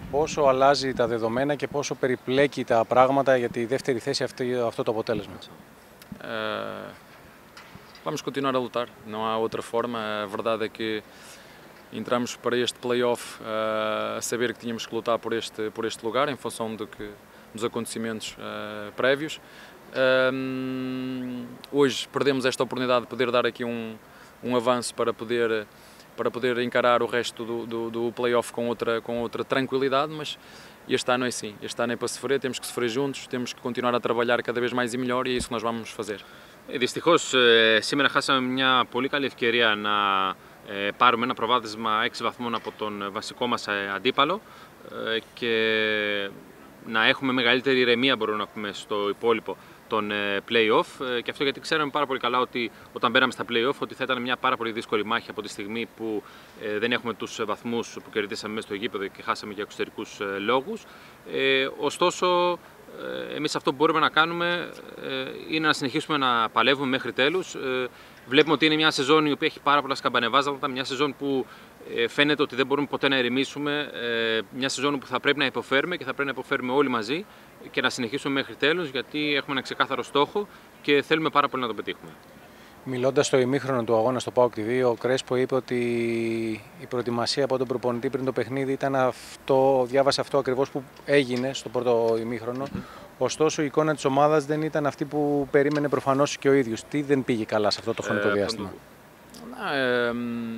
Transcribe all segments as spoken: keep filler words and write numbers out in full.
Πόσο αλλάζει τα δεδομένα και πόσο περιπλέκει τα πράγματα για τη δεύτερη θέση αυτή, αυτό το αποτέλεσμα. Uh, vamos continuar a lutar, não há outra forma. A verdade é que entramos para este play-off uh, a saber que tínhamos que lutar por este, por este lugar, em função do que, dos acontecimentos uh, prévios. Um, hoje perdemos esta oportunidade de poder dar aqui um, um avanço para poder, para poder encarar o resto do, do, do play-off com outra, com outra tranquilidade, mas este ano é assim, este ano é para sofrer, temos que sofrer juntos, temos que continuar a trabalhar cada vez mais e melhor e é isso que nós vamos fazer. Δυστυχώς σήμερα χάσαμε μια πολύ καλή ευκαιρία να πάρουμε ένα προβάδισμα έξι βαθμών από τον βασικό μας αντίπαλο και να έχουμε μεγαλύτερη ηρεμία, μπορούμε να πούμε, στο υπόλοιπο των play-off, και αυτό γιατί ξέραμε πάρα πολύ καλά ότι όταν μπαίναμε στα play-off ότι θα ήταν μια πάρα πολύ δύσκολη μάχη από τη στιγμή που δεν έχουμε τους βαθμούς που κερδίσαμε μέσα στο γήπεδο και χάσαμε για εξωτερικούς λόγους. Ε, ωστόσο, εμείς αυτό που μπορούμε να κάνουμε είναι να συνεχίσουμε να παλεύουμε μέχρι τέλους. Βλέπουμε ότι είναι μια σεζόν η οποία έχει πάρα πολλά σκαμπανεβάσματα, μια σεζόν που φαίνεται ότι δεν μπορούμε ποτέ να ερεμήσουμε, μια σεζόν που θα πρέπει να υποφέρουμε και θα πρέπει να υποφέρουμε όλοι μαζί και να συνεχίσουμε μέχρι τέλους, γιατί έχουμε ένα ξεκάθαρο στόχο και θέλουμε πάρα πολύ να το πετύχουμε. Μιλώντας στο ημίχρονο του αγώνα στο ΠΑΟΚ τι βι, ο Κρέσπο είπε ότι η προετοιμασία από τον προπονητή πριν το παιχνίδι ήταν αυτό, διάβασε αυτό ακριβώς που έγινε στο πρώτο ημίχρονο. Mm-hmm. Ωστόσο, η εικόνα της ομάδας δεν ήταν αυτή που περίμενε προφανώς και ο ίδιος. Τι δεν πήγε καλά σε αυτό το χρονικό διάστημα? Ε,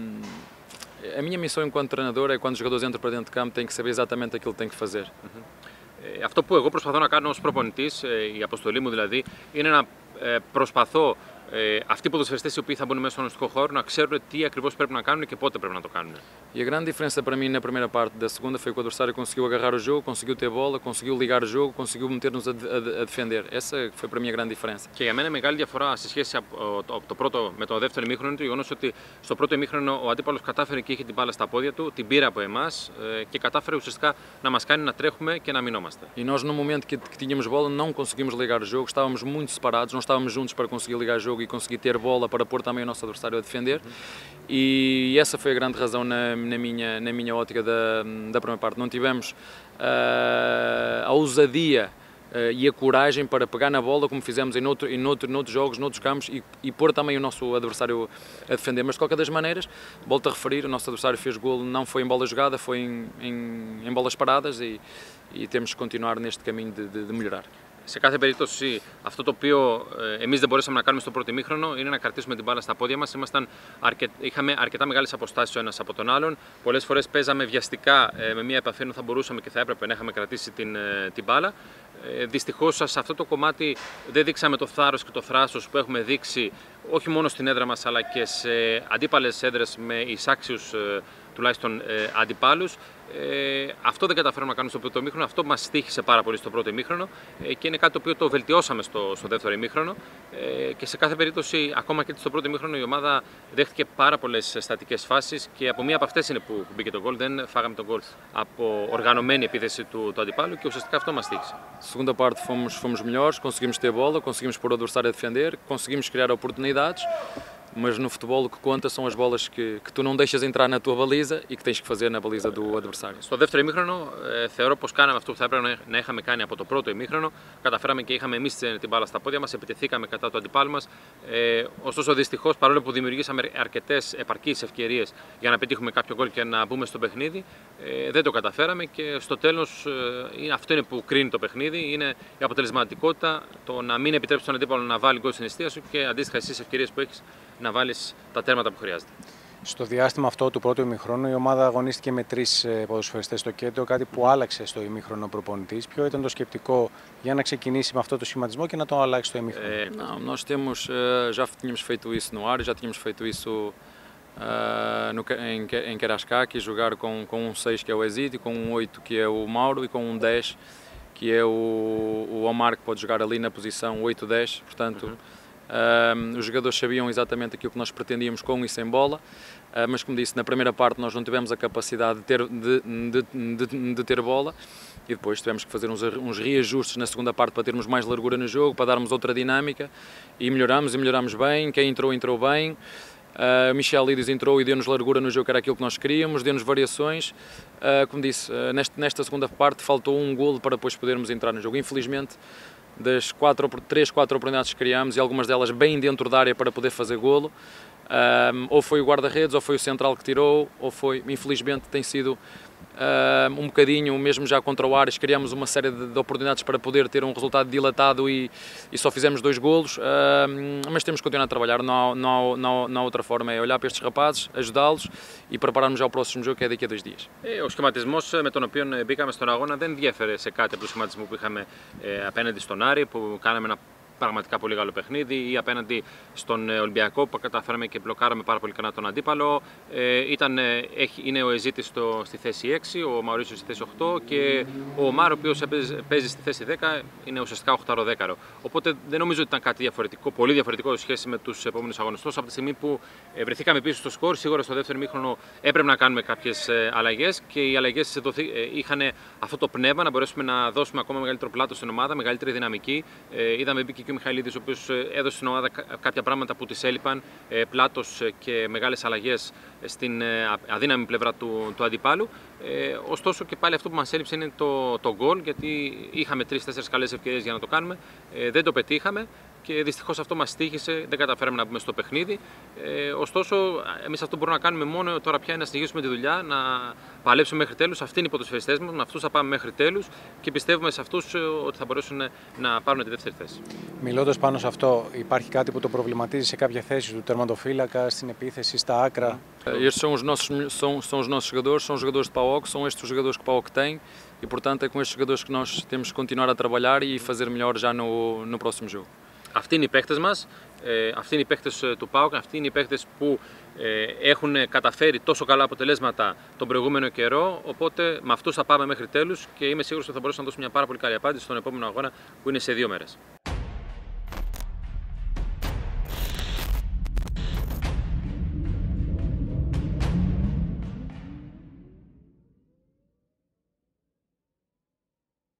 A minha missão enquanto treinador é quando os jogadores entram para dentro de campo têm que saber exatamente aquilo que têm que fazer. Ε, αυτό που εγώ προσπαθώ να κάνω ως προπονητής, η αποστολή μου δηλαδή, είναι να προσπαθώ ε, αυτοί οι ποδοσφαιριστές οι οποίοι θα μπουν μέσα στον αγωνιστικό χώρο να ξέρουν τι ακριβώς πρέπει να κάνουν και πότε πρέπει να το κάνουν. E a grande diferença para mim na primeira parte da segunda foi que o adversário conseguiu agarrar o jogo, conseguiu ter bola, conseguiu ligar o jogo, conseguiu meter-nos a, a, a defender. Essa foi para mim a grande diferença. Και για μένα η μεγάλη διαφορά σε σχέση από το, το πρώτο με το δεύτερο ημίχρονο είναι το γεγονός ότι στο πρώτο ημίχρονο ο αντίπαλος κατάφερε και είχε την μπάλα στα πόδια του, την πήρε από εμάς και κατάφερε ουσιαστικά να μας κάνει να τρέχουμε και να μεινόμαστε. E nós no momento que, que tínhamos bola não conseguimos ligar o jogo, estávamos muito separados, não estávamos juntos para conseguir ligar o jogo e conseguir ter bola para pôr também o nosso adversário a defender. Uhum. E essa foi a grande razão na, na minha na minha ótica da, da primeira parte. Não tivemos uh, a ousadia uh, e a coragem para pegar na bola como fizemos em, outro, em, outro, em outros jogos, noutros campos e, e pôr também o nosso adversário a defender. Mas de qualquer das maneiras, volto a referir, o nosso adversário fez golo, não foi em bola jogada, foi em, em, em bolas paradas e, e temos que continuar neste caminho de, de, de melhorar. Σε κάθε περίπτωση, αυτό το οποίο ε, εμείς δεν μπορέσαμε να κάνουμε στο πρώτο ημίχρονο είναι να κρατήσουμε την μπάλα στα πόδια μας. Ήμασταν αρκε... Είχαμε αρκετά μεγάλες αποστάσεις ο ένας από τον άλλον. Πολλές φορές παίζαμε βιαστικά ε, με μια επαφή ενώ θα μπορούσαμε και θα έπρεπε να είχαμε κρατήσει την, ε, την μπάλα. Ε, δυστυχώς σε αυτό το κομμάτι δεν δείξαμε το θάρρος και το θράσος που έχουμε δείξει όχι μόνο στην έδρα μας αλλά και σε αντίπαλες έδρες με εισάξιους ε, τουλάχιστον ε, αντιπάλους. Ε, αυτό δεν καταφέραμε να κάνουμε στο πρώτο ημίχρονο, αυτό μας στοίχησε πάρα πολύ στο πρώτο ημίχρονο ε, και είναι κάτι το οποίο το βελτιώσαμε στο, στο δεύτερο ημίχρονο ε, και σε κάθε περίπτωση, ακόμα και στο πρώτο ημίχρονο, η ομάδα δέχτηκε πάρα πολλές στατικές φάσεις και από μία από αυτές είναι που μπήκε το γκολ. Δεν φάγαμε τον γκολ από οργανωμένη επίθεση του, του αντιπάλου και ουσιαστικά αυτό μας στοίχησε. Segunda parte fomos, fomos melhores, conseguimos ter bola, conseguimos pôr o adversário a defender, conseguimos criar oportunidades. Mas no futebol o que conta são as bolas que, que tu não deixas entrar na tua baliza e que tens que fazer na baliza do adversário. Στο δεύτερο ημίχρονο ε, θεωρώ πως κάναμε αυτό που θα έπρεπε να είχαμε κάνει από το πρώτο ημίχρονο. Καταφέραμε και είχαμε εμείς την μπάλα στα πόδια μας, επιτεθήκαμε κατά του αντιπάλου μας. Ε, ωστόσο, δυστυχώς, παρόλο που δημιουργήσαμε αρκετές επαρκείς ευκαιρίες για να πετύχουμε κάποιο γκολ και να μπούμε στο παιχνίδι, ε, δεν το καταφέραμε και στο τέλος ε, αυτό είναι που κρίνει το παιχνίδι. Είναι η αποτελεσματικότητα, το να μην επιτρέψει τον αντίπαλο να βάλει γκολ στην εστία σου και αντίστοιχα εσύ τις ευκαιρίες που έχεις να βάλεις τα τέρματα που χρειάζεται. Στο διάστημα αυτό του πρώτου ημιχρόνου η ομάδα αγωνίστηκε με τρεις ποδοσφαιριστές στο κέντρο, κάτι που άλλαξε στο ημίχρονο προπονητής. Ποιο ήταν το σκεπτικό για να ξεκινήσει με αυτό το σχηματισμό και να το αλλάξει στο ημίχρονο? É, não, nós temos, já tínhamos feito isso no ar, já tínhamos feito isso uh, no, em, em Karascaki, jogar com, com um seis que é o Exídio, com um oito que é o Mauro e com um dez que é o, o Omar, que pode jogar ali na posição oito dez, portanto... Uhum. Uh, os jogadores sabiam exatamente aquilo que nós pretendíamos com e sem bola, uh, mas como disse, na primeira parte nós não tivemos a capacidade de ter, de, de, de, de ter bola e depois tivemos que fazer uns, uns reajustes na segunda parte para termos mais largura no jogo, para darmos outra dinâmica e melhoramos e melhoramos bem, quem entrou, entrou bem. Uh, o Michailidis entrou e deu-nos largura no jogo, que era aquilo que nós queríamos, deu-nos variações. Uh, como disse, uh, neste, nesta segunda parte faltou um golo para depois podermos entrar no jogo. Infelizmente, das quatro, três, quatro oportunidades que criámos, e algumas delas bem dentro da área para poder fazer golo, um, ou foi o guarda-redes, ou foi o central que tirou, ou foi, infelizmente, tem sido uh, um bocadinho, mesmo já contra o Ares, criámos uma série de, de oportunidades para poder ter um resultado dilatado e, e só fizemos dois golos, uh, mas temos que continuar a trabalhar, não há, não, há, não, há, não há outra forma, é olhar para estes rapazes, ajudá-los e prepararmos já o próximo jogo, que é daqui a dois dias. Ε, ο σχηματισμός με τον οποίο μπήκαμε στον αγώνα δεν διέφερε σε κάτι από το σχηματισμό που είχαμε ε, απέναντι στον Άρη, που κάναμε ένα πραγματικά πολύ καλό παιχνίδι, ή απέναντι στον Ολυμπιακό που καταφέραμε και μπλοκάραμε πάρα πολύ καλά τον αντίπαλο. Ε, ήταν, έχει, είναι ο Εζήτης στο, στη θέση έξι, ο Μαουρίσιος στη θέση οκτώ και ο Μάρο, ο οποίος παίζει στη θέση δέκα, είναι ουσιαστικά οκτώ δέκα. Οπότε δεν νομίζω ότι ήταν κάτι διαφορετικό, πολύ διαφορετικό σε σχέση με τους επόμενους αγώνες. Τόσο από τη στιγμή που βρεθήκαμε πίσω στο σκορ, σίγουρα στο δεύτερο ημίχρονο έπρεπε να κάνουμε κάποιες αλλαγές και οι αλλαγές είχαν αυτό το πνεύμα να μπορέσουμε να δώσουμε ακόμα μεγαλύτερο πλάτο στην ομάδα, μεγαλύτερη δυναμική. Ε, είδαμε μπήκε και ο Μιχαηλίδης, ο οποίος έδωσε στην ομάδα κάποια πράγματα που της έλειπαν, πλάτος και μεγάλες αλλαγές στην αδύναμη πλευρά του, του αντιπάλου. Ε, ωστόσο και πάλι αυτό που μας έλειψε είναι το, το γκολ, γιατί είχαμε τρεις-τέσσερις καλές ευκαιρίες για να το κάνουμε, ε, δεν το πετύχαμε και δυστυχώς αυτό μας τύχησε, δεν καταφέραμε να μπούμε στο παιχνίδι. Ε, ωστόσο, εμείς αυτό που μπορούμε να κάνουμε μόνο τώρα πια είναι να συνεχίσουμε τη δουλειά, να παλέψουμε μέχρι τέλους. Αυτοί είναι οι ποδοσφαιριστές μας, με αυτούς θα πάμε μέχρι τέλους και πιστεύουμε σε αυτούς ότι θα μπορέσουν να πάρουν τη δεύτερη θέση. Μιλώντας πάνω σε αυτό, υπάρχει κάτι που το προβληματίζει σε κάποια θέση του τερματοφύλακα, στην επίθεση, στα άκρα? Estes são os nossos, são, são os nossos jogadores, são os jogadores de PAOK, são estes os jogadores que o PAOK tem e, portanto, é com estes jogadores que nós temos que continuar a trabalhar e fazer melhor já no, no próximo jogo. Αυτοί είναι οι παίκτες μας, ε, αυτοί είναι οι παίκτες του ΠΑΟΚ, αυτοί είναι οι παίκτες που ε, έχουν καταφέρει τόσο καλά αποτελέσματα τον προηγούμενο καιρό, οπότε με αυτούς θα πάμε μέχρι τέλους και είμαι σίγουρος ότι θα μπορέσουμε να δώσουμε μια πάρα πολύ καλή απάντηση στον επόμενο αγώνα που είναι σε δύο μέρες.